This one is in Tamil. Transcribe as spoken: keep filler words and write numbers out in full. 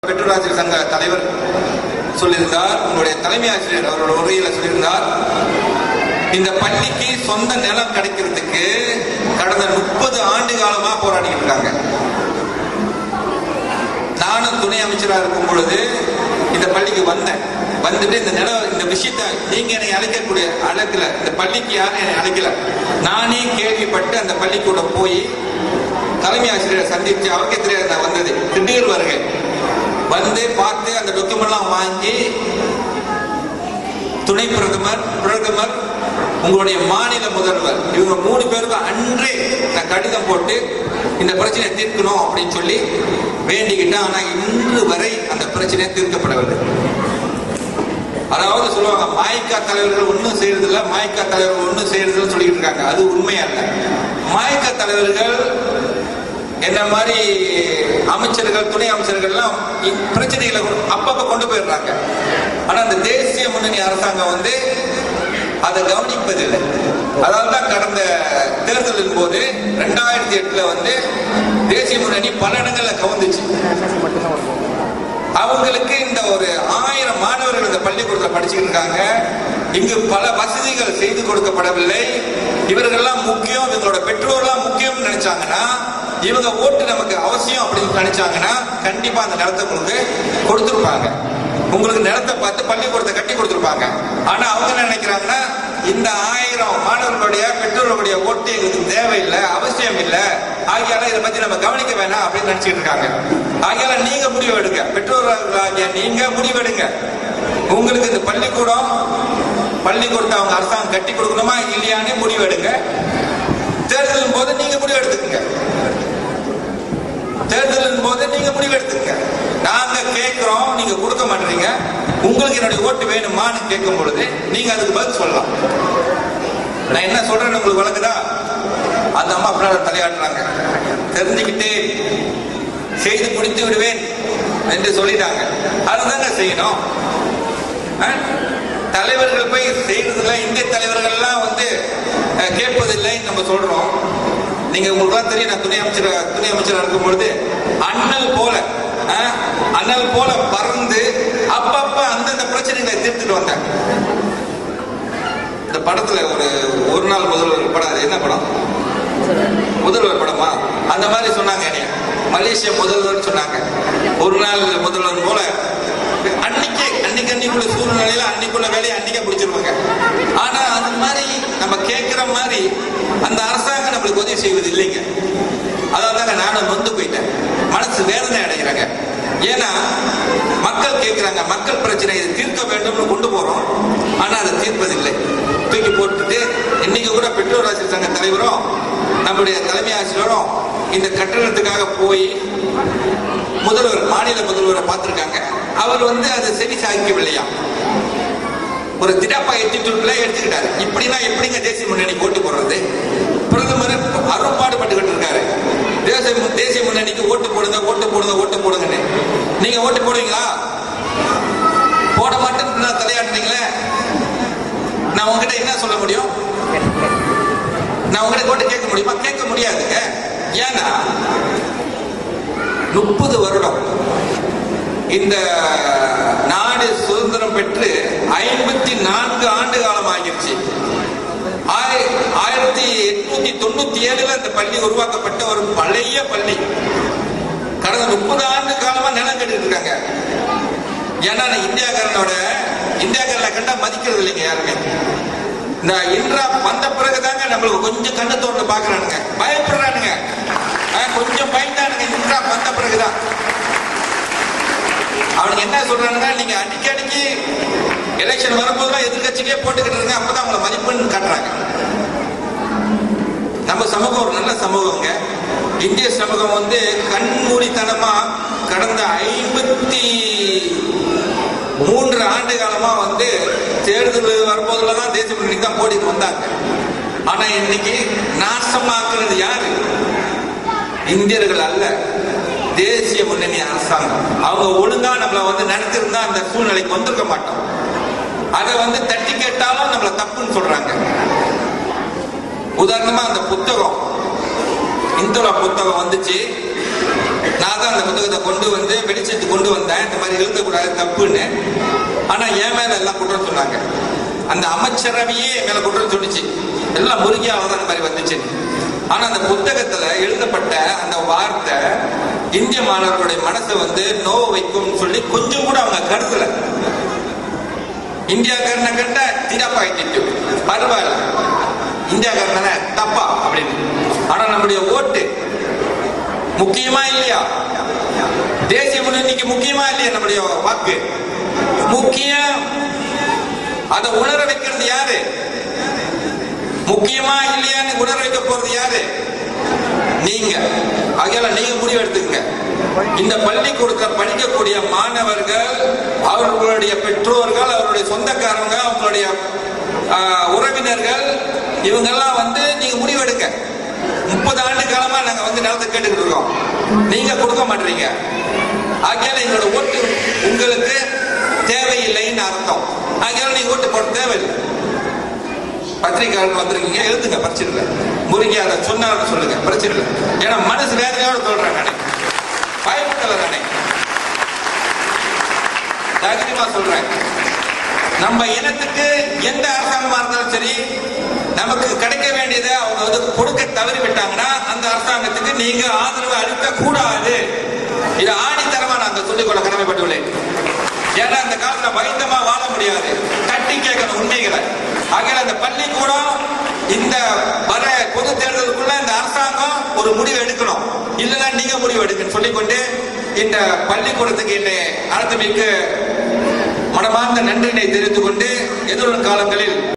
பெற்றோர் ஆசிரியர் சங்க தலைவர் சொல்லியிருந்தார், உங்களுடைய தலைமை ஆசிரியர் அவரோட உரையில சொல்லியிருந்தார், இந்த பள்ளிக்கு சொந்த நிலம் கிடைக்கிறதுக்கு கடந்த முப்பது ஆண்டு காலமா போராடிட்டு இருக்காங்க. நானும் துணை அமைச்சராக இருக்கும் பொழுது இந்த பள்ளிக்கு வந்தேன். வந்துட்டு இந்த நிலம் இந்த விஷயத்த நீங்க என்னை அழைக்கக்கூடிய அழைக்கல, இந்த பள்ளிக்கு யாரும் என்னை அழைக்கல, நானே கேள்விப்பட்டு அந்த பள்ளிக்கூட போய் தலைமை ஆசிரியரை சந்திச்சு அவருக்கே தெரியாது நான் வந்தது, திடீர் வருகை வந்து பார்த்து அந்த டாக்குமெண்ட்லாம் வாங்கி துணை பிரதமர் பிரதமர் உங்களுடைய மாநில முதல்வர் இவங்க மூணு பேருக்கு அன்றே நான் கடிதம் போட்டு இந்த பிரச்சனையை தீர்க்கணும் அப்படின்னு சொல்லி வேண்டிக்கிட்டேன். ஆனா இன்று வரை அந்த பிரச்சனையை தீர்க்கப்படவில்லை. அதாவது சொல்லுவாங்க மாய்கா தலைவர்கள் ஒன்னும் செய்யறதில்ல, மாய்கா தலைவர்கள் ஒன்னும் செய்யறதில்ல சொல்லிட்டு இருக்காங்க. அது உண்மையா இல்ல. மாய்கா தலைவர்கள் என்ன மாதிரி அமைச்சர்கள் துணை அமைச்சர்கள்லாம் பிரச்சனைகளை அப்பப்ப கொண்டு போயிடுறாங்க. ஆனா அந்த தேசிய முன்னணி அரசாங்கம் வந்து அதை கவனிப்பதில்லை. அதால்தான் கடந்த தேர்தலின் போது ரெண்டாயிரத்தி எட்டுல வந்து தேசிய முன்னணி பல இடங்கள்ல கவர்ந்துச்சு. அவங்களுக்கு இந்த ஒரு ஆயிரம் மாணவர்கள் இந்த பள்ளிக்கூடத்தில் படிச்சுட்டு இருக்காங்க. இங்கு பல வசதிகள் செய்து கொடுக்கப்படவில்லை. இவர்கள்லாம் முக்கியம், இவங்களோட பெற்றோர்லாம் முக்கியம் நினைச்சாங்கன்னா, இவங்க ஓட்டு நமக்கு அவசியம் அப்படின்னு நினைச்சாங்கன்னா கண்டிப்பா அந்த நிலத்தை உங்களுக்கு கொடுத்துருப்பாங்க. உங்களுக்கு நிலத்தை பார்த்து பள்ளிக்கூடத்தை கட்டி கொடுத்துருப்பாங்க. ஆனா அவங்க என்ன நினைக்கிறாங்கன்னா, இந்த ஆயிரம் மாணவர்களுடைய பெற்றோர்களுடைய ஓட்டு எங்களுக்கு தேவையில்லை, அவசியம் இல்லை, ஆகியால இதை பத்தி நம்ம கவனிக்க வேணாம் அப்படின்னு நினைச்சிட்டு இருக்காங்க. ஆகியால நீங்க முடிவு எடுங்க, பெற்றோர்களாகிய நீங்க முடிவு எடுங்க. உங்களுக்கு இந்த பள்ளிக்கூடம் பள்ளிக்கூடத்தை அவங்க அரசாங்கம் கட்டி கொடுக்கணுமா இல்லையான்னு முடிவு எடுங்க. தேர்தலின் போது நீங்க முடிவு எடுத்துக்கங்க. தேர்தலின் போது நீங்க முடிவு எடுத்துக்கங்க. நாங்க கேட்கிறோம், நீங்க கொடுக்க மாட்டீங்க. உங்களுக்கு என்னுடைய ஓட்டு வேணுமான்னு கேட்கும் பொழுது நீங்க அதுக்கு பதில் சொல்லலாம். நான் என்ன சொல்றேன்னு உங்களுக்கு வழங்குதா? அந்த அம்மா அப்படின்னா தலையாடுறாங்க. தெரிஞ்சுக்கிட்டு செய்து முடித்து விடுவேன் என்று சொல்லிட்டாங்க. அதுதாங்க செய்யணும். தலைவர்கள் போய் செய்யறதில்லை, இந்திய தலைவர்கள் எல்லாம் வந்து கேட்பதில்லை நம்ம சொல்றோம். நீங்க உங்களுக்கு தெரியும், நான் துணை அமைச்சர் துணை அமைச்சராக இருக்கும் பொழுது அண்ணல் போல அண்ணல் போல பறந்து அப்பப்ப அந்தந்த பிரச்சனைகளை தீர்த்துட்டு வந்தேன். இந்த படத்துல ஒரு ஒரு நாள் முதல்வர் படம், என்ன படம்? முதல்வர் படமா? அந்த மாதிரி சொன்னாங்க. என்னைய மலேசிய முதல்வர் சொன்னாங்க. ஒரு நாள் முதல்வர் போல அன்னைக்கு அன்னைக்கு அன்னைக்குள்ள சூழ்நிலையில அன்னைக்குள்ள வேலையை அன்னைக்கே முடிச்சிருவாங்க. ஆனா அந்த மாதிரி நம்ம கேட்கிற மாதிரி அந்த அரசாங்கம் நம்மளுக்கு உதவி செய்வது இல்லைங்க. அதாவது நானும் நொந்து போயிட்டேன், மனசு வேதனை அடைகிறாங்க. ஏன்னா மக்கள் கேட்கிறாங்க, மக்கள் பிரச்சனையை தீர்க்க வேண்டும் கொண்டு போறோம், ஆனா அதை தீர்ப்பதில்லை. தூக்கி போட்டுட்டு இன்னைக்கு கூட பெற்றோர் ஆசிரியர் சங்க தலைவரும் நம்முடைய தலைமை ஆசிரியரும் இந்த கட்டணத்துக்காக போய் முதல்வர் மாநில முதல்வரை பார்த்திருக்காங்க. அவர் வந்து அதை செவி சாய்க்கவில்லையா, ஒரு திடப்பா எத்திட்டு எடுத்துக்கிட்டாரு. இப்படின்னா எப்படிங்க தேசிய முன்னணி ஓட்டு போடுறது? பிரதமர் அரும்பாடுபட்டுக்கிட்டு இருக்காரு. தேசிய தேசிய முன்னணிக்கு ஓட்டு போடுங்க ஓட்டு போடுங்க ஓட்டு போடுங்கன்னு. நீங்க ஓட்டு போடுவீங்களா? போட மாட்டேன்னு தலையாடுறீங்களே. நான் உங்ககிட்ட என்ன சொல்ல முடியும்? நான் உங்ககிட்ட ஓட்டு கேட்க முடியுமா? கேட்க முடியாதுங்க. ஏன்னா முப்பது வருடம் இந்த நாடு சுதந்திரம் பெற்று ஐம்பத்தி நான்கு ஆண்டு காலம் ஆகிருச்சு. ஆயிரத்தி எட்நூத்தி தொண்ணூத்தி ஏழுல இந்த பள்ளி உருவாக்கப்பட்ட ஒரு பழைய பள்ளி. கடந்த முப்பது ஆண்டு காலமா நிலம் கட்டிட்டு இருக்காங்க. ஏன்னா இந்தியாக்காரனோட இந்தியாக்காரனை கண்டா மதிக்கிறது இல்லைங்க யாருமே. இந்த இன்றா வந்த பிறகுதாங்க நம்மளுக்கு கொஞ்சம் கண்ணு தோண்டு பாக்குறானுங்க, பயப்படுறானுங்க, கொஞ்சம் பயந்தானுங்க. இன்றா வந்த பிறகுதான் அவனுக்கு என்ன சொல்றானுங்க, நீங்க அடிக்கி அடிக்கி எலெக்ஷன் வரும்போதுலாம் எதிர்கட்சிக்கே போட்டுக்கிட்டு இருங்க, அப்பதான் அவங்களை மதிப்புன்னு காட்டுறாங்க. நம்ம சமூகம் ஒரு நல்ல சமூகங்க. இந்திய சமூகம் வந்து கண்மூடித்தனமா கடந்த ஐம்பத்தி மூன்று ஆண்டு காலமா வந்து தேர்தல் வரும்போதுலதான் தேசிய முன்னணி தான் போட்டிட்டு வந்தாங்க. ஆனா இன்னைக்கு நாசமாக்குறது யாரு? இந்தியர்கள் அல்ல, தேசிய முன்னணி அரசாங்கம். அவங்க ஒழுங்கா நம்மள வந்து நடத்திருந்தா அந்த சூழ்நிலைக்கு வந்திருக்க மாட்டோம். அதை வந்து தட்டி கேட்டாலும் நம்மள தப்புன்னு சொல்றாங்க. உதாரணமா அந்த புத்தகம் இந்துலா புத்தகம் வந்துச்சு. நான் தான் அந்த புத்தகத்தை கொண்டு வந்து வெளிச்சத்துக்கு கொண்டு வந்தேன், இந்த மாதிரி எழுதக்கூடாது தப்புன்னு. ஆனா என் மேல எல்லாம் குற்றம் சொன்னாங்க. அந்த அமைச்சரவையே மேல குற்றம் சொல்லிச்சு, எல்லாம் முருகியாவது அந்த மாதிரி வந்துச்சு. ஆனா அந்த புத்தகத்துல எழுதப்பட்ட அந்த வார்த்தை இந்திய மாணவர்களுடைய மனசை வந்து நோவ வைக்கும் சொல்லி கொஞ்சம் கூட அவங்க கருதல. இந்தியாக்காரனை கண்ட திடப்பாயிட்டு பரவாயில்ல, இந்தியாக்காரன தப்பா அப்படின்னு. ஆனா நம்முடைய ஓட்டு முக்கியமா இல்லையா? தேசிய முன்னணிக்கு முக்கியமா இல்லையா? நம்முடைய வாக்கு முக்கியம். அதை உணர வைக்கிறது யாரு? முக்கியமா இல்லையான்னு உணர வைக்க போறது யாரு? நீங்க. ஆகையால நீங்க முடிவு எடுத்துக்கங்க. இந்த பள்ளிக்கூடத்தில் படிக்கக்கூடிய மாணவர்கள், அவர்களுடைய பெற்றோர்கள், அவருடைய சொந்தக்காரங்க, அவங்களுடைய உறவினர்கள், இவங்கெல்லாம் வந்து நீங்க முடிவெடுக்க. முப்பது ஆண்டு காலமா நாங்க வந்து நிலத்தை கேட்டுக்கிட்டு இருக்கோம், நீங்க கொடுக்க மாட்டீங்க. ஆகையால எங்களோட ஓட்டு உங்களுக்கு தேவையில்லைன்னு அர்த்தம். ஆகையால நீங்க ஓட்டு போட தேவையில்லை. பத்திரிகையாளர் வந்திருக்கீங்க, எழுதுங்க, பிரச்சனை இல்லை. முருகி அதை சொன்னாலும் சொல்லுங்க, பிரச்சனை இல்லை. ஏன்னா மனசு வேதனையோட சொல்றேன் நானே, பயப்படல நானே, தைரியமா சொல்றேன். நம்ம இனத்துக்கு எந்த அரசாங்கமா இருந்தாலும் சரி, நமக்கு கிடைக்க வேண்டியதை அவங்க வந்து கொடுக்க தவறி விட்டாங்கன்னா அந்த அரசாங்கத்துக்கு நீங்க ஆதரவு அளிக்க கூடாது. இது ஆணித்தரமா நாங்க சொல்லிக்கொள்ள கடமைப்பட்டுள்ளேன். ஏன்னா அந்த காலத்துல பயந்தமா வாழ முடியாது, தட்டி கேட்கணும் உண்மைகளை. ஆகையால அந்த பள்ளிக்கூடம் இந்த வர பொது தேர்தலுக்குள்ள இந்த அரசாங்கம் ஒரு முடிவு எடுக்கணும், இல்லைன்னா நீங்க முடிவு எடுக்கணும் சொல்லிக்கொண்டு இந்த பள்ளிக்கூடத்துக்கு என்னை அழைத்தமைக்கு மனமார்ந்த நன்றியினை தெரிவித்துக் கொண்டு எதிர்வரும் காலங்களில்